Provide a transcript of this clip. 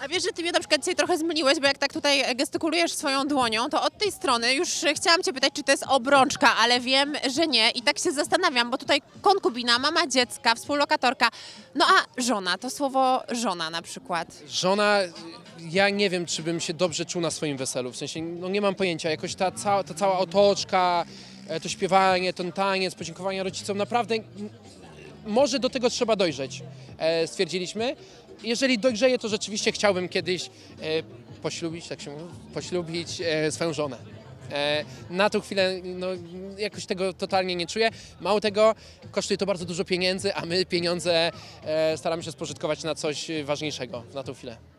A wiesz, że ty mnie na przykład dzisiaj trochę zmyliłeś, bo jak tak tutaj gestykulujesz swoją dłonią, to od tej strony już chciałam cię pytać, czy to jest obrączka, ale wiem, że nie i tak się zastanawiam, bo tutaj konkubina, mama dziecka, współlokatorka, no a żona, to słowo żona na przykład. Żona, ja nie wiem, czy bym się dobrze czuł na swoim weselu, w sensie, no nie mam pojęcia, jakoś ta cała otoczka, to śpiewanie, ten taniec, podziękowania rodzicom, naprawdę może do tego trzeba dojrzeć, stwierdziliśmy. Jeżeli dojrzeje, to rzeczywiście chciałbym kiedyś poślubić, tak się mówi, poślubić swoją żonę. Na tą chwilę no, jakoś tego totalnie nie czuję. Mało tego, kosztuje to bardzo dużo pieniędzy, a my pieniądze staramy się spożytkować na coś ważniejszego na tą chwilę.